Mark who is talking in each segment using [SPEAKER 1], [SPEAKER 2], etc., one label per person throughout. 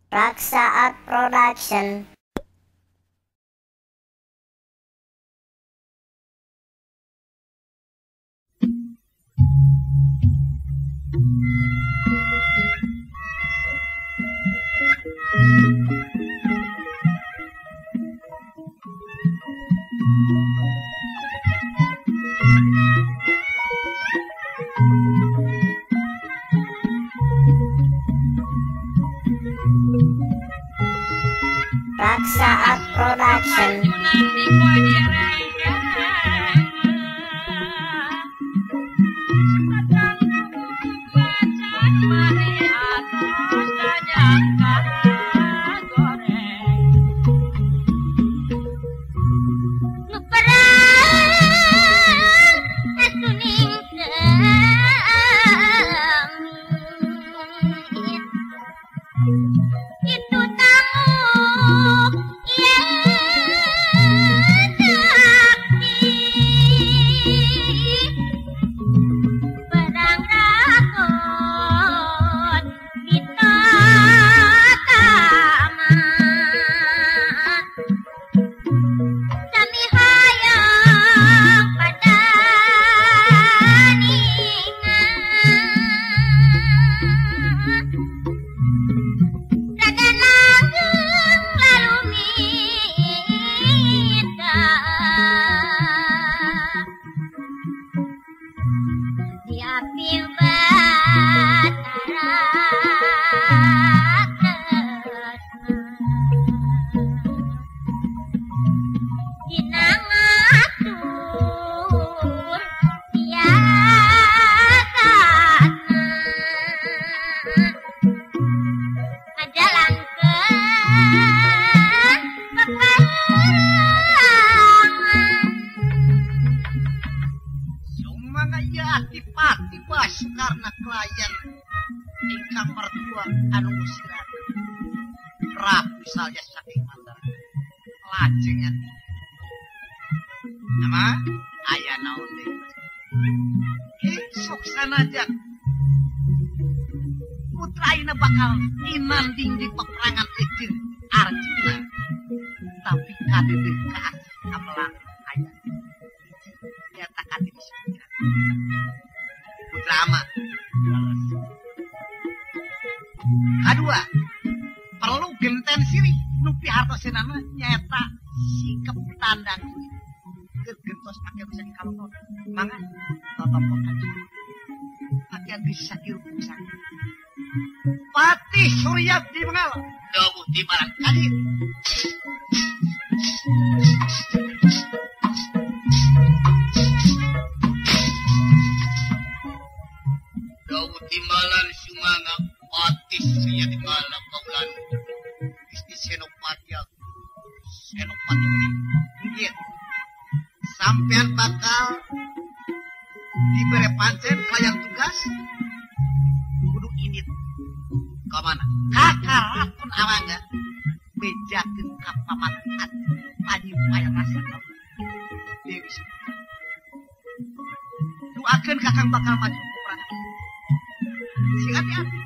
[SPEAKER 1] Raksa Art Production. Raksa Art Production.
[SPEAKER 2] Tiba-tiba karena klien ingkang mertua anu musiran Prabu Salya saking Mandar lajeng ati nama aya naon deui sok sanajan putraina bakal inanding di peperangan jeung Arjuna tapi kadeuh kaasih kamelang aya nyata kadi disebutkan Putrama. Kedua, perlu genten sirih nupi hartosenana nyata sikap tandang gentos pakai bisa dikalong mangan totopok aja pakai bisa dirupusan Patih Surya di Bengal dawuh di barang kadir dawuh timbalan sumanga Patih Surya di mana kaulan isti Senopati ini sampean bakal diberi pancen kalian tugas kudu init ke mana kakarapun awangga bejakeun ka pamataan panyupaya rasa dewi doakeun kakang bakal maju peperangan sing hati-hati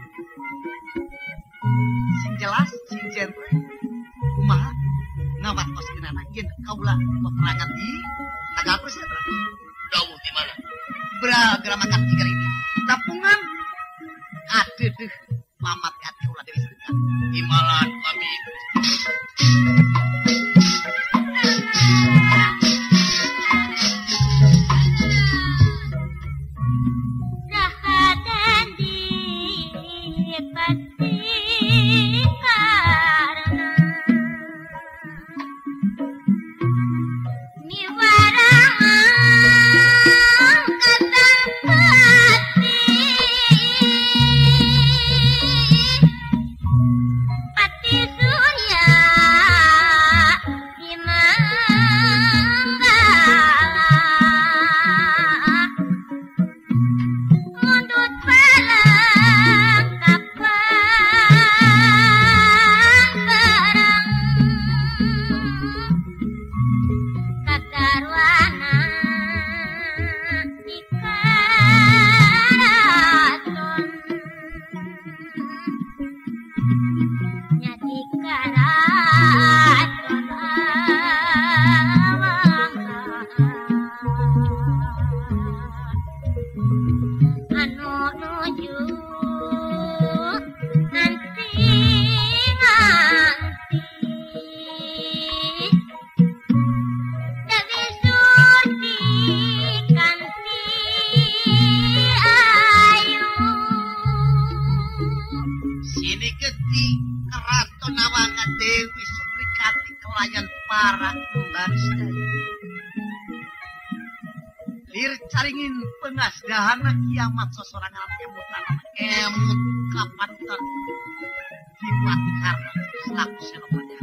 [SPEAKER 2] sing jelas sing genre kumaha ngawatoskeunana yen kaula peperangan di tanggal persen dawuh di mana Gramakan 3 ini tapungan kadeuh pamat ati ulah deui sareng imalan kami
[SPEAKER 3] Pati
[SPEAKER 2] Lir caringin pengasdahan kiamat sosorangan emutan emut kapantan dipati karena selaku senopati.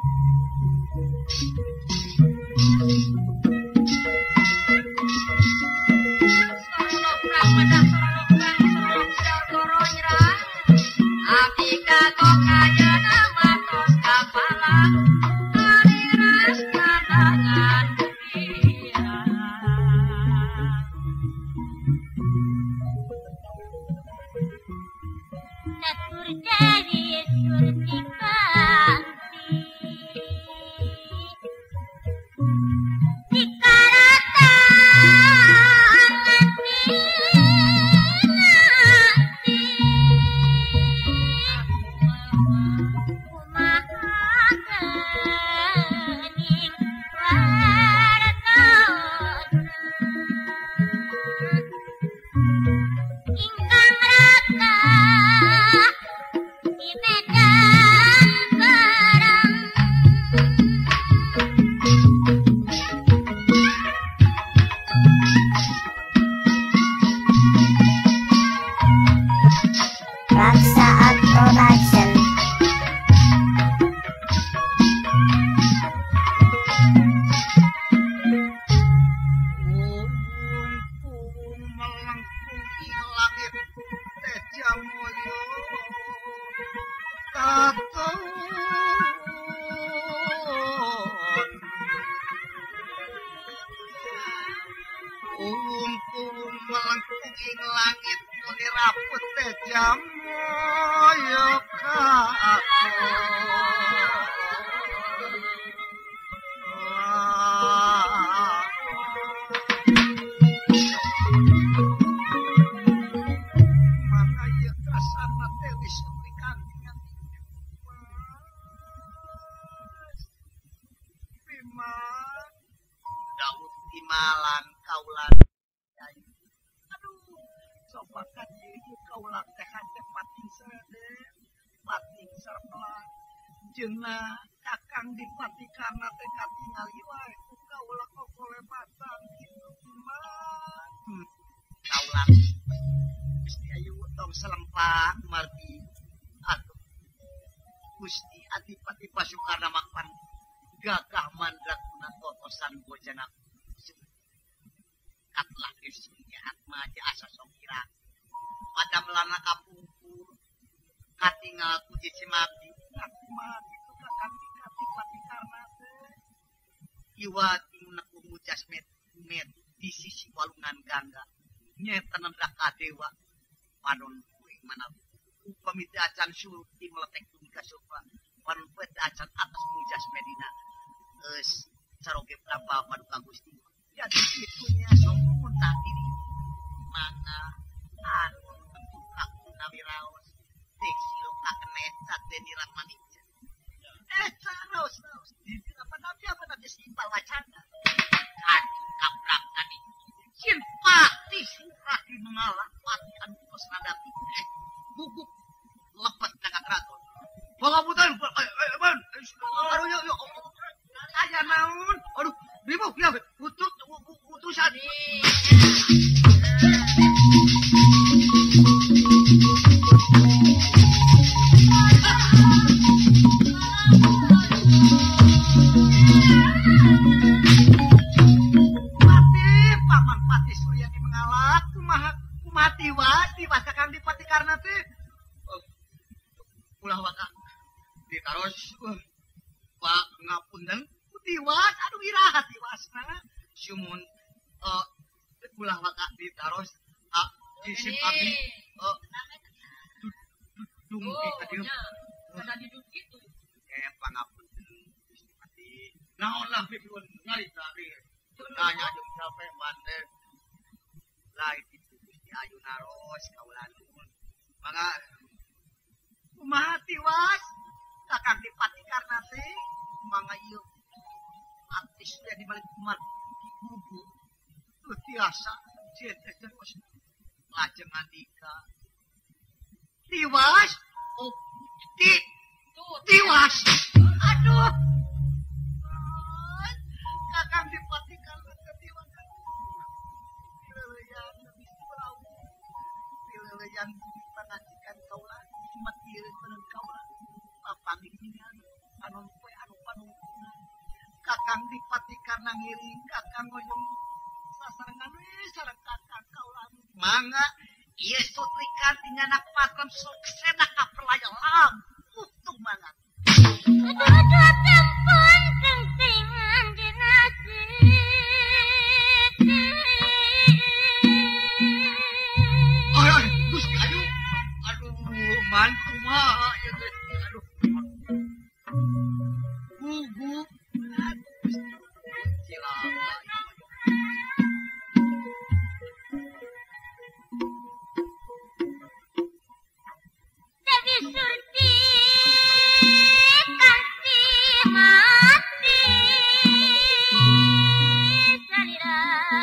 [SPEAKER 1] Raksaat Production.
[SPEAKER 2] Melengkungi langit Teja Mulya katon melengkungi langit muni raput Teja Mulya Daud timalan kaulan aduh sopakan ieu kaulan teh hante pating sade pating sarpela jeung kakang dipatikanna teh katingali wae ku kaula kokolebatan kitu mah kaulan Gusti ayu tong selempang margi atuh Gusti Adipati Pasukarna makpan gagah mandrakuna totosan bojana katlah geusnya atma asa sokira pada melana kapungkur katingal ku Cimaki atma kitu kakang dikati karna teh iwa tingna ku mujasmet met di sisi walungan gangga nyeta nendak kadewa panon kuing mana upamiti acan surti meletek ka sofa panon poe acan atas mujasmedina caroge berapa paduka Gusti ya itunya sompun tadi mana anu bentuk kakuna wiraos teksi loka kenet sateni ramanicja caros di apa nanti simpal wacana adi kaprak tadi simpati surah di mengalah pati anu kos nadapi bubuk lepas tengah keraton pengabutan aduh yuk aja naon aduh ribu ya putusan paman pati Suryani mengalah kumaha tiwas kakang dipati karna teh ulah waka ditaros Pak ngapunten tiwas aduh iraha tiwasna sumun ulah waka ditaros jisim abi dumpi tadi kada diduk kitu pangapunten Gusti Pati naon lah pipun nyarita di nanya jeung capek bande lain itu Gusti ayu naros kaulanun Mangga. Kumaha tiwas? Kakang dipati karna teh mangga ieu artisnya di balik kumat bubu. Teu tiasa cetes lajeng Andika. Tiwas? Oh, tiwas. Aduh. Kakang dipati karna teh tiwas. Pileleyan Nabi Prabu. Pileleyan pangajikan kaula umat ieu peuneun kaula. Papanggihan anu poe anu panungkulan. Kakang dipati karna ngiring kakang ngoyong sasarengan we sareng kakang kaula. Mangga ieu sutrikan tingganak patron sok sedak ka pelayan lampuh tuh mangga.
[SPEAKER 3] Aduh tempon kentingan dinasi.
[SPEAKER 2] Ay, Gusti aduh. Aduh, man kumaha ya Gusti aduh. Gugu. Cilaka.
[SPEAKER 3] Dewi Surti kanti mati salira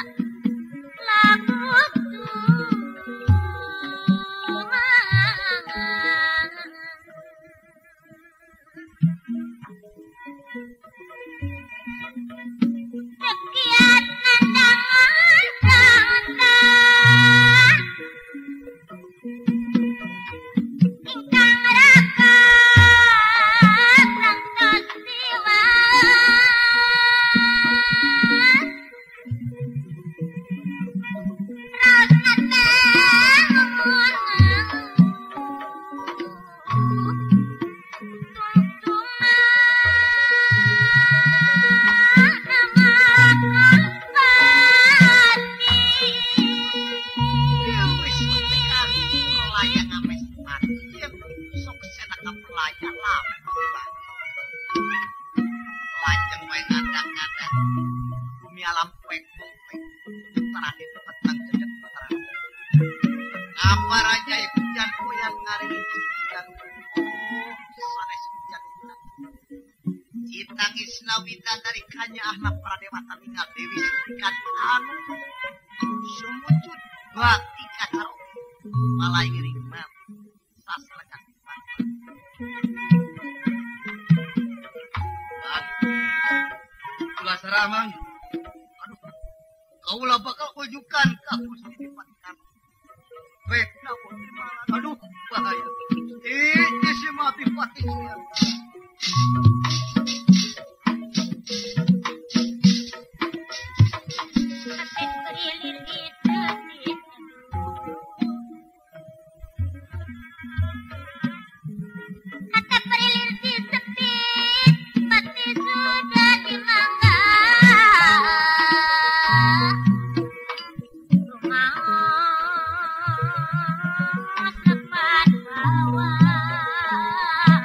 [SPEAKER 3] lagu sekian nandangan santa ingkang raka santos tiwas rasna tengun
[SPEAKER 2] Ieu wis sutrikan pelayan ames mati. Ieu sok sedak ka pelayan lampuh. Lajeng wae ngadang-ngadang. Bumi alam poek-poek. Terakhir petang jejet petang. Apa raja hujan kuyang ngari hujan. Sanes hujan. Citangisna widadari kanya ahna pradewata ninggal Dewi Sutrikan anu sumujud bakti kacaro malai ngiring map saslekan Bang Kula saramang aduh kaula bakal ujukan ka Gusti Dipatikan rek napun aduh bahaya si mati pati siang
[SPEAKER 3] Kapit berilir di tetit kata berilir di sepit mati sudah dimangga rumah sepat bawah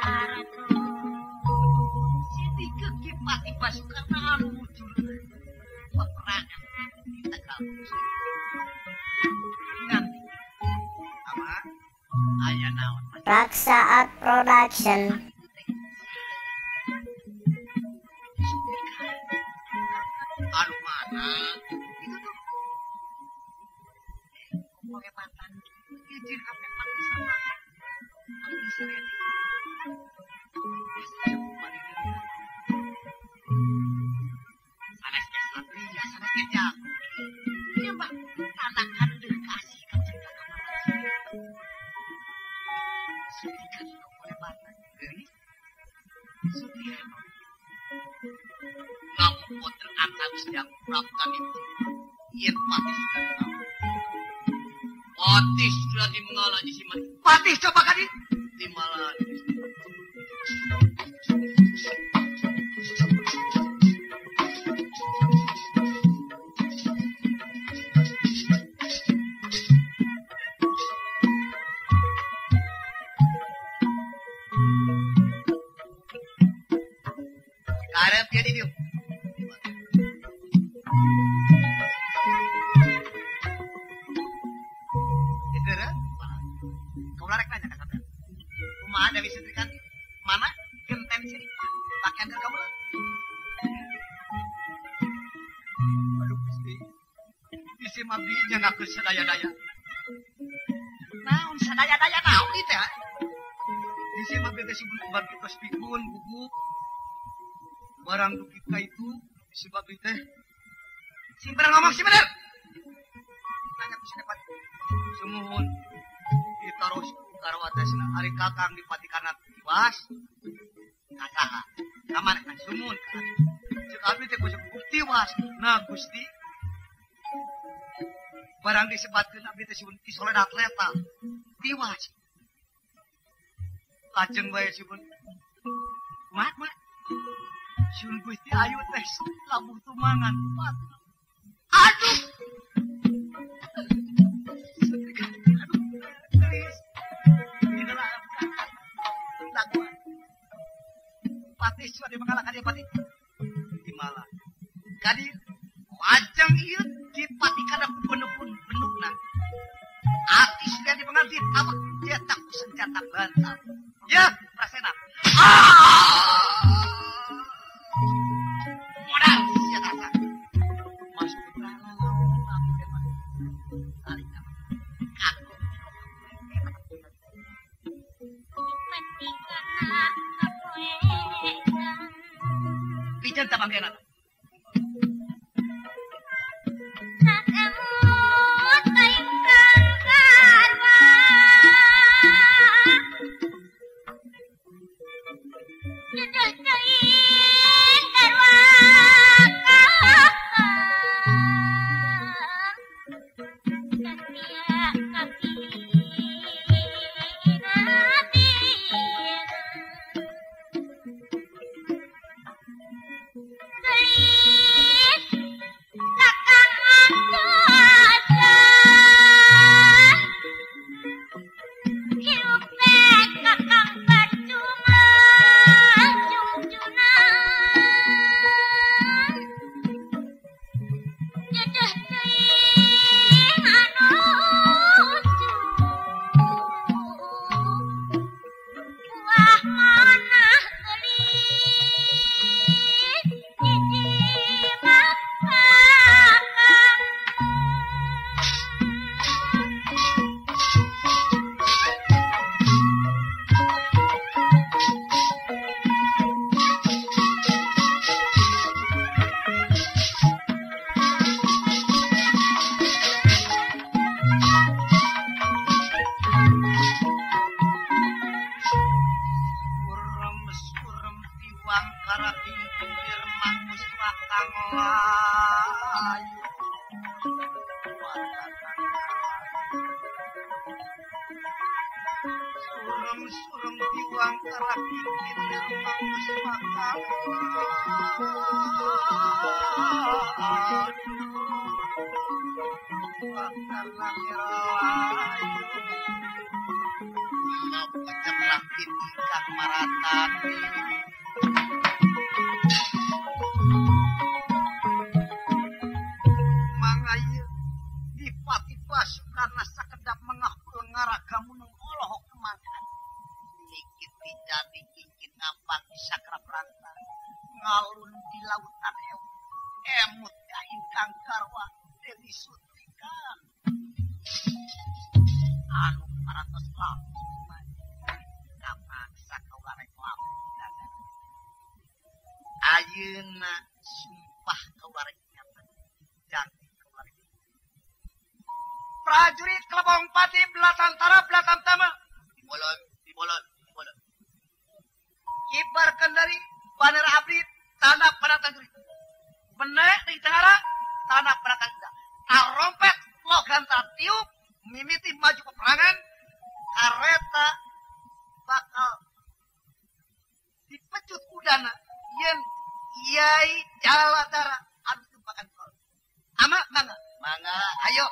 [SPEAKER 2] Siti keki pati pasukan anu muncul peperangan di Tegal. Nganti apa? Aya naon?
[SPEAKER 1] Raksa Art Production.
[SPEAKER 2] Anu mana? Itu tuh. Pokoknya mantan. Izin apa mati sama. Anu disereni. Sanes ke satria, sanes ke jago. Iya mbak, anakan dekasih kacang Sudikan oleh mantan. Geri. Sudikan. Ngamu poter antam sedang melakukan itu. Iya Patih sudah tahu. Patih sudah dimengalah di sini. Patih coba kali. Dimalah. Karep jadi dia. Itu kan? Kau larek nanya kan sampean. Kumaha Dewi Setrikan? Mana genten sini? Pakaian dari kamu lah. Aduh Gusti. Isi mabdi jangan aku sadaya-daya. Naon sadaya-daya naon itu ya? Isi mabdi teh sibuk bagi tos pikun guguk. Barang dukika itu isi mabdi teh. Sing bener ngomong sih bener. Tanya ku siapa? Sumuhun. Ditaruh karwatesna ari kakang dipatikanan tiwas. Kasaha. Kamana kan sumuhun kan. Cek abdi teh kudu tiwas. Nah Gusti. Barang disebatkeun abdi teh sibun isoledat letal. Tiwas. Lajeng bae sibun. Mak. Sieun Gusti ayu teh labuh tumangan. Aduh. Pati sudah mengalahkan dia pati. Di malah. Kadi wajang ieu dipati kada benuk-benukna. Ati sudah dipengalti awak cetak senjata bantal. Ya, Prasena. Modal senjata. Masuk ke dalam Pijan ta bangkenan. Surem diwang karak pinggir mangus makam. Wakar langirayu. Napa cemerlang tingkah maratani. Mangayu tiba-tiba karena sakedap mengahul ngaragamu nongoloh kemangan. Dikit jadi kincin ngapak di sakrap ranta. Ngalun di lautan emut kaingkang karwa Dewi Sutrikan. Anu paratos lampung kapaksa kawarek lampung dada. Ayeuna sumpah kawarek nyata. Jangan kawarek. Prajurit Kelebong Pati belatantara belatantama. Dibolon. Kibar kendari baner abdi tanah penatan jurit. Benek di tengara tanah penatan jurit. Tarompet logan tiup mimiti maju peperangan. Kareta bakal dipecut udana yen Kiai Jaladara anu tumpakan kol. Ama mangga ayo.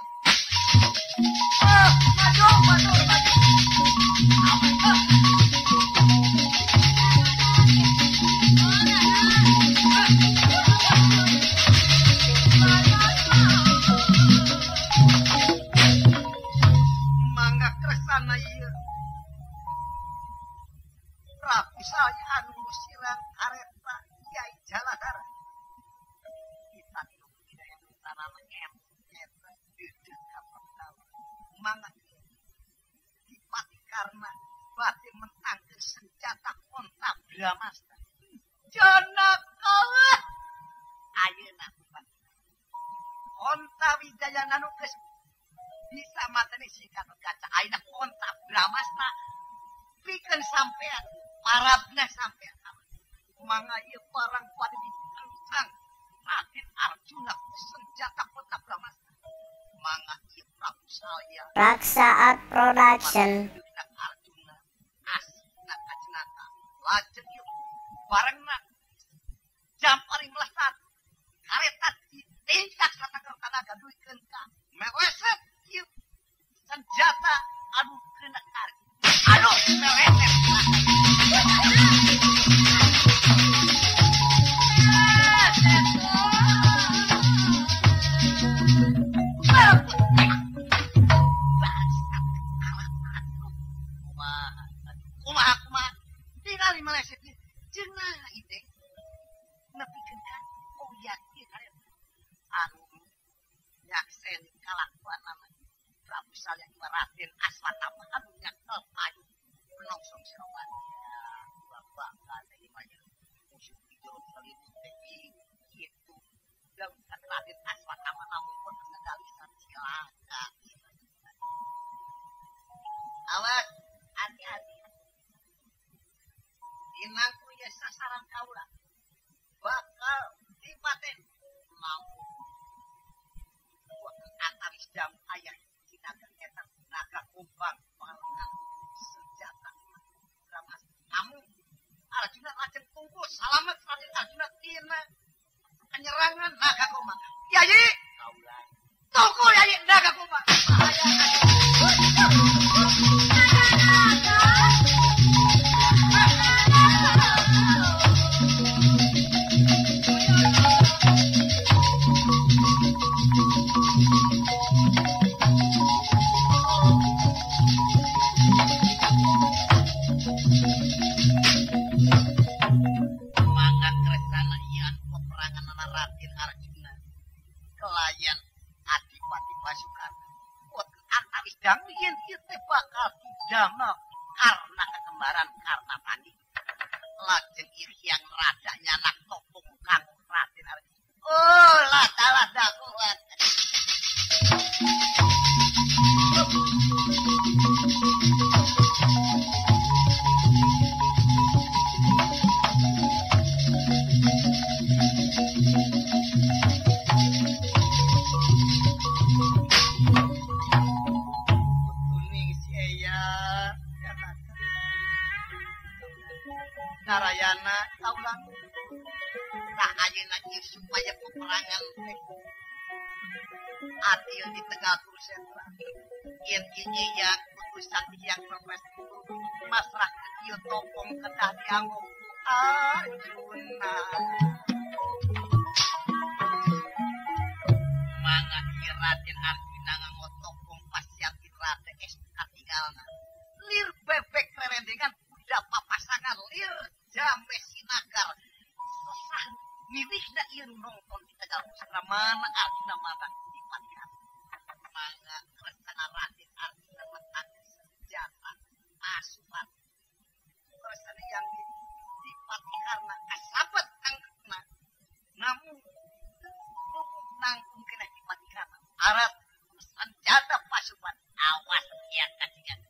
[SPEAKER 2] Maju. Mangga kresana ieu. Prabu saya anu sirang kareta Kyai Jaladara. Kita tidak yang tanah em eta deudeuh ka Pandawa. Mangga dipati karena batin mentang senjata kontak Bramasta. Janaka ayeuna konta wijaya nanu geus bisa mateni sikat kaca ayeuna konta Bramasta pikeun sampean parabna sampean mangga ieu barang pada ditentang Raden Arjuna senjata konta Bramasta mangga ieu Prabu saya
[SPEAKER 1] Raksa Art Production.
[SPEAKER 2] Arjuna asina kajenata lajeng ieu barengna jampari melesat kareta ditingkak sataker tanaga duikeun ka meleset ieu senjata anu kena tarik anu meleset kumaha tinggali meleset cenah ide nepikeun ka oh yakin anu nyaksen kalakuan namanya Prabu Salya Raden Aswatama anu nyakel payu penongsong Senopati bapak kali banyak musuh itu salin teh gitu dan Raden Aswatama namun pun ngegalisan cilaka awas hati-hati inangku ya sasaran kaula bakal dipaten namun antaris jam ayah cinakan eta naga kumbang pangan senjata ramas namun Arjuna lajeng tunggu salamet Raden Arjuna tina penyerangan naga kumbang Yayi kaula tunggu Yayi naga kumbang mangan kresana ian peperangan Raden Arjuna kelayan adipati pasukan buat antaris damien itu bakal didamel karena kekembaran karena tadi lajeng iriang rada nyanak topung kang Raden Arjuna oh lada kuat Narayana kaulang tak ayeuna ieu supaya peperangan teh adil di Tegal Kurusetra yen ieu ya putusan yang propes masrah ieu topong kedah dianggo Arjuna mangga ieu Raden Arjuna nganggo topong pasiatin Raden es katinggalna lir bebek rerendengan udah papasangan lir jambe sinagar susah milihna ieu nongton di Tegal Kurusetra mana Arjuna mana dipatihan mangga resana Raden Arjuna metang senjata pasukan resana yang dipati karena kasabet angkatna namun nangkung kena dipati karena arat senjata pasukan awas kian kajian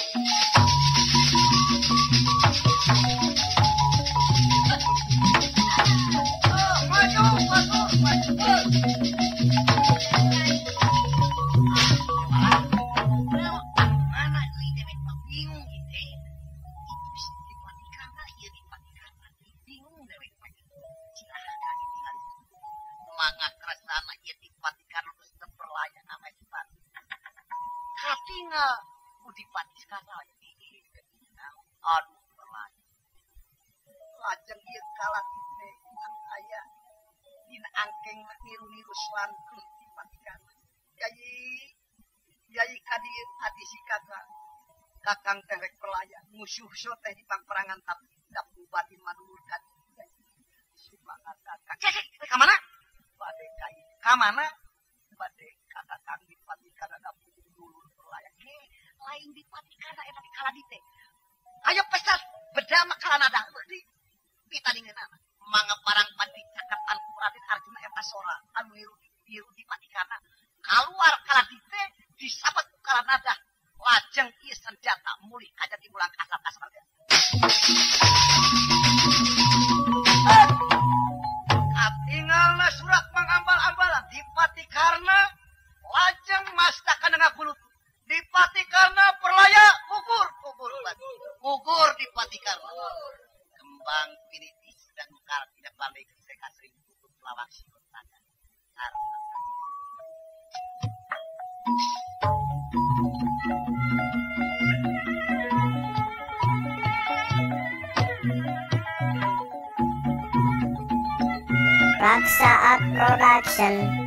[SPEAKER 2] mangga kresana ieu dipatikan terus berlayan ama Ipan. Katingal udipati sekarang aduh berlayan. Lajeng ieu kalah teh anu aya dina angkeng niru-niru slankeun dipatikan. Yayi kadi adi sikata kakang terek pelaya musuh so teh di pangperangan tapi tidak bupati manurkan semangat kakang ke mana bade kai ka mana bade kakang dipati kana dapur dulu pelaya ge lain dipati kana eta kala dite ayo pesta bedama kala nada di pitalingeunna mangga parang pati cakatan Raden Arjuna eta sora anu biru dipati kana keluar kala dite disabat kala nada lajeng ieu senjata mulih kaja timulang kasar-kasar katingalna surak mangambal-ambalan dipati karna lajeng mastakan dengan kulut dipati karna perlaya gugur dipati karna kembang pinitis dan mekar tidak pandai keseka sering tutup lawak sikut saja karena
[SPEAKER 1] Raksa Art Production.